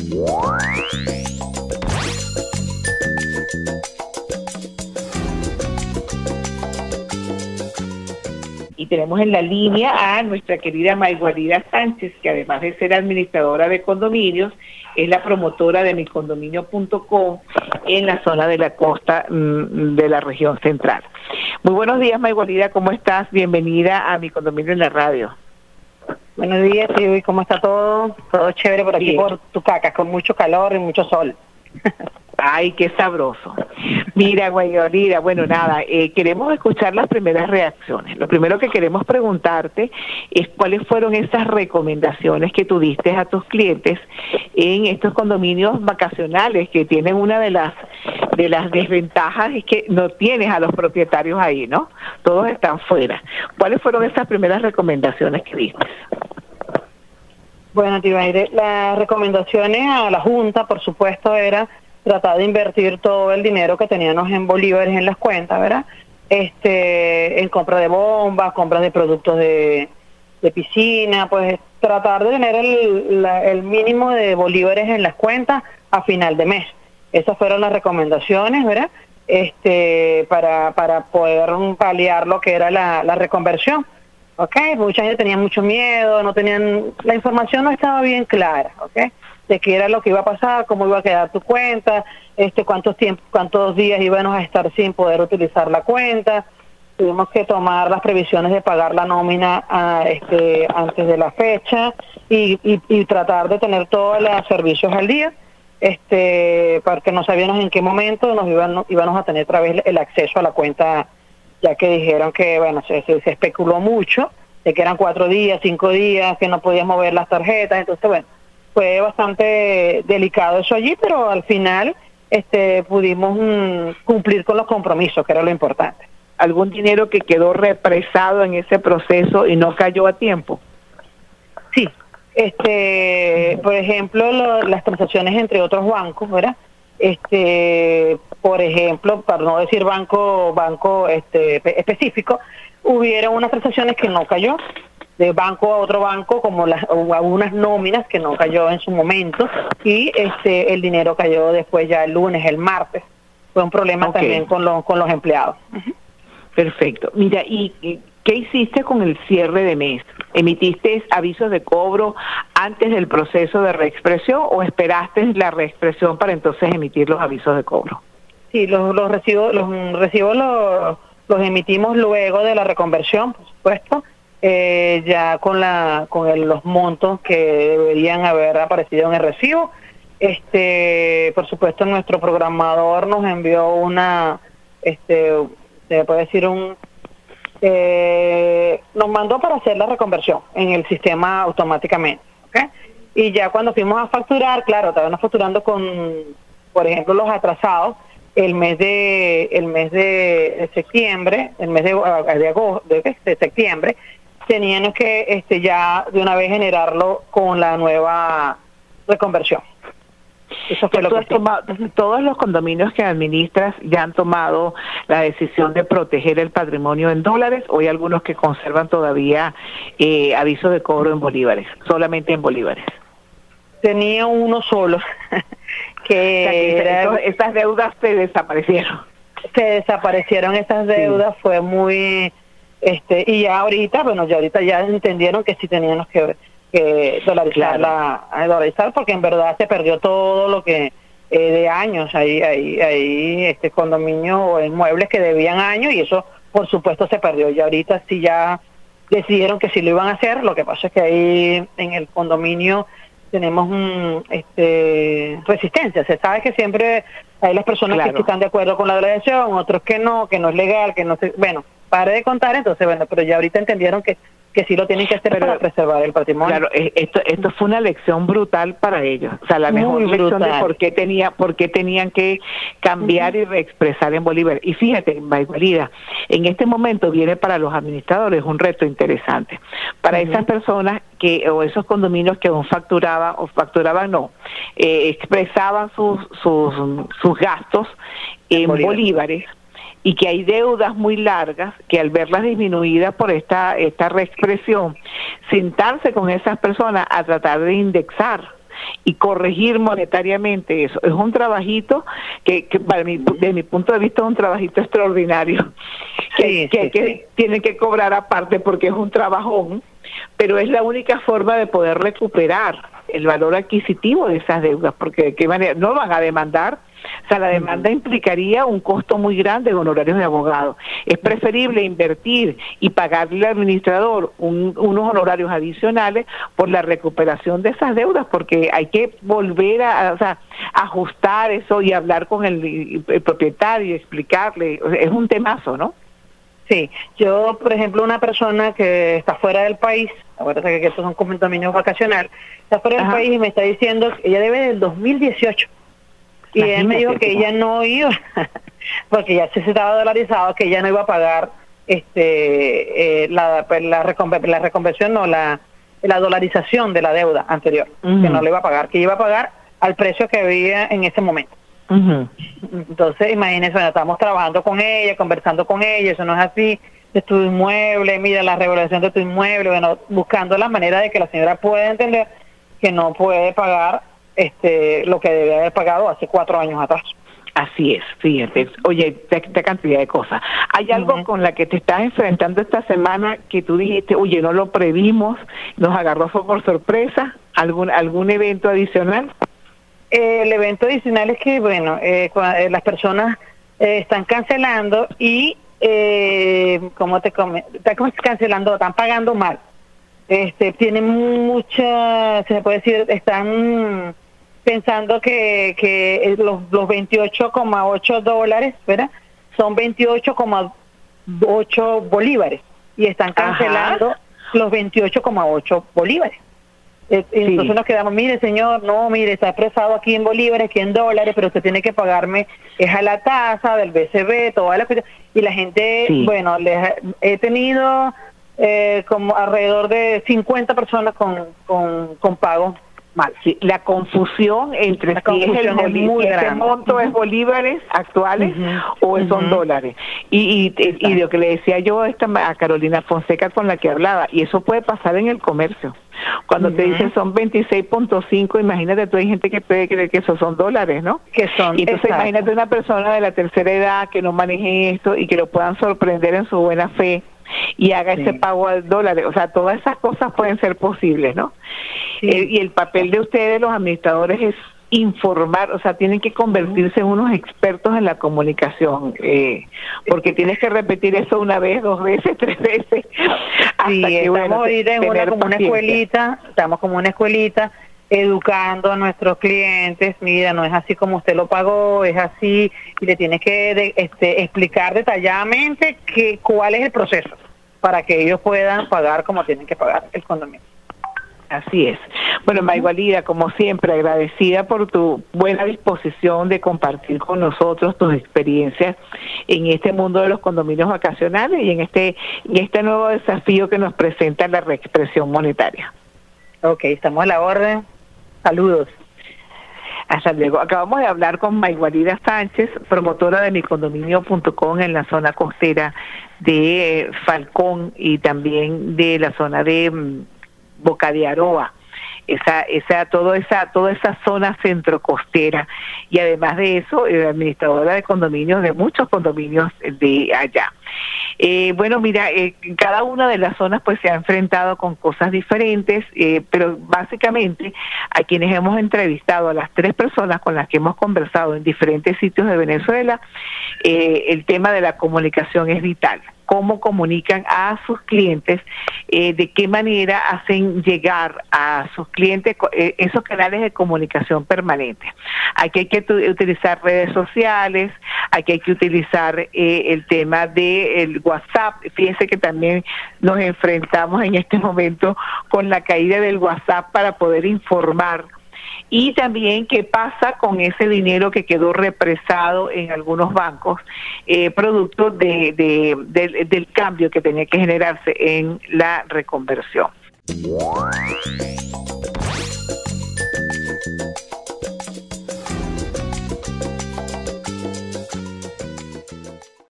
Y tenemos en la línea a nuestra querida Maygualida Sánchez, que además de ser administradora de condominios, es la promotora de micondominio.com en la zona de la costa de la región central. Muy buenos días, Maygualida, ¿cómo estás? Bienvenida a Mi Condominio en la radio. Buenos días, Silvi, ¿cómo está todo? Todo chévere por aquí, por Tucacas, con mucho calor y mucho sol. Ay, qué sabroso. Mira, Maygualida, bueno, nada, queremos escuchar las primeras reacciones. Lo primero que queremos preguntarte es cuáles fueron esas recomendaciones que tú diste a tus clientes en estos condominios vacacionales, que tienen una de las desventajas es que no tienes a los propietarios ahí, ¿no? Todos están fuera. ¿Cuáles fueron esas primeras recomendaciones que diste? Bueno, Tibaire, las recomendaciones a la Junta, por supuesto, era tratar de invertir todo el dinero que teníamos en bolívares en las cuentas, ¿verdad? En compra de bombas, compras de productos de piscina, pues tratar de tener el mínimo de bolívares en las cuentas a final de mes. Esas fueron las recomendaciones, ¿verdad? Para poder paliar lo que era la reconversión. ¿Ok? Mucha gente tenía mucho miedo, la información no estaba bien clara, ¿ok? De qué era lo que iba a pasar, cómo iba a quedar tu cuenta, cuántos días íbamos a estar sin poder utilizar la cuenta. Tuvimos que tomar las previsiones de pagar la nómina antes de la fecha y tratar de tener todos los servicios al día, porque no sabíamos en qué momento íbamos a tener otra vez el acceso a la cuenta, ya que dijeron que, bueno, se especuló mucho, de que eran 4 días, 5 días, que no podías mover las tarjetas. Entonces, bueno, fue bastante delicado eso allí, pero al final pudimos cumplir con los compromisos, que era lo importante. ¿Algún dinero que quedó represado en ese proceso y no cayó a tiempo? Sí, por ejemplo, las transacciones entre otros bancos, ¿verdad? Por ejemplo, para no decir banco específico, hubieron unas transacciones que no cayó, de banco a otro banco, como algunas nóminas que no cayó en su momento, y el dinero cayó después ya el lunes, el martes. Fue un problema también con los empleados. Perfecto. Mira, ¿y qué hiciste con el cierre de mes? ¿Emitiste avisos de cobro antes del proceso de reexpresión o esperaste la reexpresión para entonces emitir los avisos de cobro? Sí, los recibos los emitimos luego de la reconversión, por supuesto, ya con los montos que deberían haber aparecido en el recibo. Por supuesto, nuestro programador nos envió se puede decir nos mandó para hacer la reconversión en el sistema automáticamente, ¿ok? Y ya cuando fuimos a facturar, claro, estábamos facturando con, por ejemplo, los atrasados, el mes de septiembre, el mes de septiembre, teníamos que ya de una vez generarlo con la nueva reconversión. Eso fue lo que todos los condominios que administras ya han tomado la decisión de proteger el patrimonio en dólares, o hay algunos que conservan todavía aviso de cobro en bolívares, solamente en bolívares. Tenía uno solo, esas deudas se desaparecieron. Se desaparecieron esas deudas, sí. Fue muy, y ya ahorita ya entendieron que sí teníamos que dolarizar, porque en verdad se perdió todo lo que de años, hay condominio o inmuebles que debían años, y eso por supuesto se perdió. Y ahorita sí ya decidieron que sí lo iban a hacer. Lo que pasa es que ahí en el condominio tenemos resistencia. Se sabe que siempre hay las personas que están de acuerdo con la dolarización, otros que no es legal, que no se, bueno, pare de contar. Entonces, bueno, pero ya ahorita entendieron que sí lo tienen que hacer para preservar el patrimonio. Claro, esto fue una lección brutal para ellos. O sea, la mejor lección de por qué tenían que cambiar y reexpresar en bolívar. Y fíjate, Maygualida, en este momento viene para los administradores un reto interesante. Para esas personas o esos condominios que aún expresaban sus gastos en bolívares, y que hay deudas muy largas que al verlas disminuidas por esta reexpresión, sentarse con esas personas a tratar de indexar y corregir monetariamente eso. Es un trabajito que para mí, de mi punto de vista, es un trabajito extraordinario, que tienen que cobrar aparte porque es un trabajón, pero es la única forma de poder recuperar el valor adquisitivo de esas deudas, porque de qué manera no van a demandar. O sea, la demanda implicaría un costo muy grande de honorarios de abogado. Es preferible invertir y pagarle al administrador unos honorarios adicionales por la recuperación de esas deudas, porque hay que volver a ajustar eso y hablar con el propietario y explicarle. Es un temazo, ¿no? Sí, yo, por ejemplo, una persona que está fuera del país, acuérdate que estos son condominios vacacional, está fuera del país y me está diciendo que ella debe del 2018. Y él me dijo que ella no iba, porque ya se estaba dolarizado, que ella no iba a pagar la reconversión, no, la dolarización de la deuda anterior, que no le iba a pagar, que iba a pagar al precio que había en ese momento. Entonces, imagínense, bueno, estamos trabajando con ella, conversando con ella, eso no es así, de tu inmueble, mira la regulación de tu inmueble, bueno, buscando la manera de que la señora pueda entender que no puede pagar lo que debe haber pagado hace 4 años atrás. Así es, fíjate. Oye, esta cantidad de cosas. ¿Hay algo con la que te estás enfrentando esta semana que tú dijiste, oye, no lo previmos, nos agarró por sorpresa? ¿Algún evento adicional? El evento adicional es que, bueno, las personas están cancelando y, están cancelando, están pagando mal. Tienen mucha, se puede decir, están pensando que los $28,8, ¿verdad? Son 28,8 bolívares y están cancelando los 28,8 bolívares. Entonces nos quedamos, mire señor, no, mire, está expresado aquí en bolívares, aquí en dólares, pero usted tiene que pagarme, es a la tasa del BCB, todas las cosas. Y la gente, bueno, he tenido como alrededor de 50 personas con pagos mal. Sí, la confusión entre si ese monto es bolívares actuales o son dólares. Y lo que le decía yo a Carolina Fonseca con la que hablaba, y eso puede pasar en el comercio. Cuando te dicen son 26.5, imagínate, tú hay gente que puede creer que esos son dólares, ¿no? Que son. Y entonces imagínate una persona de la tercera edad que no maneje esto y que lo puedan sorprender en su buena fe y haga ese pago al dólar. O sea, todas esas cosas pueden ser posibles, ¿no? Y el papel de ustedes, los administradores, es informar, o sea, tienen que convertirse en unos expertos en la comunicación, porque tienes que repetir eso una vez, 2 veces, 3 veces. Hasta que, estamos estamos como una escuelita, educando a nuestros clientes, mira, no es así como usted lo pagó, es así, y le tienes que explicar detalladamente cuál es el proceso para que ellos puedan pagar como tienen que pagar el condominio. Así es. Bueno, Maigualida, como siempre, agradecida por tu buena disposición de compartir con nosotros tus experiencias en este mundo de los condominios vacacionales y en este nuevo desafío que nos presenta la reexpresión monetaria. Ok, estamos a la orden. Saludos. Hasta luego. Acabamos de hablar con Maigualida Sánchez, promotora de micondominio.com en la zona costera de Falcón y también de la zona de Boca de Aroa, toda esa zona centrocostera, y además de eso, administradora de condominios, de muchos condominios de allá. Bueno, mira, cada una de las zonas pues se ha enfrentado con cosas diferentes, pero básicamente a quienes hemos entrevistado, a las 3 personas con las que hemos conversado en diferentes sitios de Venezuela, el tema de la comunicación es vital. Cómo comunican a sus clientes, de qué manera hacen llegar a sus clientes esos canales de comunicación permanente. Aquí hay que utilizar redes sociales, aquí hay que utilizar el tema del WhatsApp. Fíjense que también nos enfrentamos en este momento con la caída del WhatsApp para poder informar. Y también qué pasa con ese dinero que quedó represado en algunos bancos, producto del cambio que tenía que generarse en la reconversión.